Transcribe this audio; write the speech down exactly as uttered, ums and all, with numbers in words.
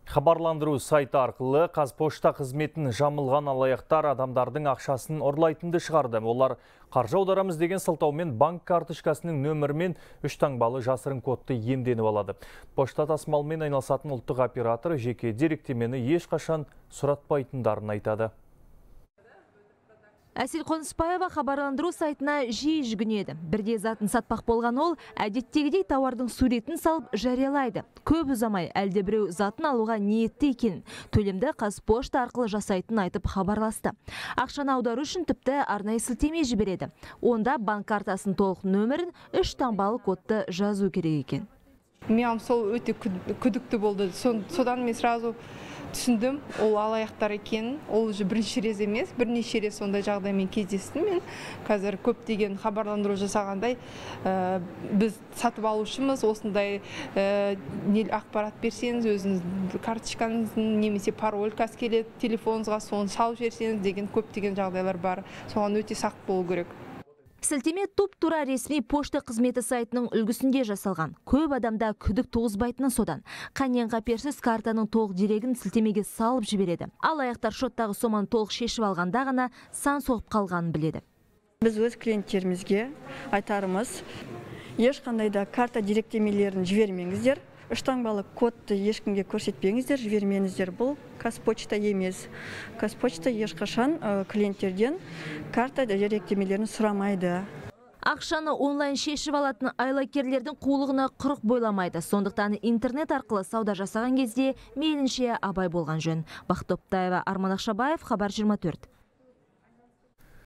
Хабарландыру сайты арқылы Қазпошта қызметін жамылған алаяқтар адамдардың ақшасын ұрлайтынды шығарды. Олар қаржы аударамыз деген сылтаумен банк карточкасының нөмірімен үш таңбалы жасырын кодты иемденіп алады. Пошта тасымалымен айналысатын ұлттық оператор жеке деректемені ешқашан сұратпайтындарын айтады. Әсел Қоныспаева хабарландыру сайтына жиі жүгінеді. Бірде затын сатпақ болған ол, әдеттегідей тауардың суретін салып жариялайды. Көп ұзамай әлде біреу затын алуға ниетті екен. Төлемді Қазпошта арқылы жасайтын айтып хабарласты. Ақшаны аудару үшін тіпті арнайы сілтеме жібереді. Онда банк картасын толық нөмірін үш таңбалы кодты жазу керек екен. Мен сол өте күдікті болды. Содан мен сразу түсіндім, ол алаяқтар екен. Ол уже бірінші рет емес, бірнеше рет сондай жағдаймен кездестім. Мен қазір көптеген хабарландыру жасағандай, біз сатып алушымыз, осындай ақпарат берсеңіз, өзіңіз карточкаңыздың немесе паролькасы келеді, телефоныңызға соны салып жіберсеңіз деген көптеген жағдайлар бар. Соған өте сақ болу керек. Сілтеме туп-тура ресми пошта қызметі сайтының үлгісінде жасалған. Көп адамда күдік туғызбайтыны содан. Қаннен қаперсіз картаның толық дерегін сілтемеге салып жібереді. Алаяқтар шоттағы соманы толық шешіп алғанда ғана сан соғып қалғанын біледі. Біз өз клиенттерімізге айтарымыз, ешқандай да карта деректемелерін жібермеңіздер. Үш таңбалы кодты ешкімге көрсетпеңіздер, жібермеңіздер. Бұл Қазпошта емес. Қазпошта ешқашан клиенттерден карта деректемелерін сұрамайды. Ақшаны онлайн шешіп алатын айлакерлердің қулығына құрық бойламайды. Сондықтан интернет арқылы сауда жасаған кезде мейлінше абай болған жөн. Бақыт Топтаева, Арман Ақшабаев, Хабар жиырма төрт.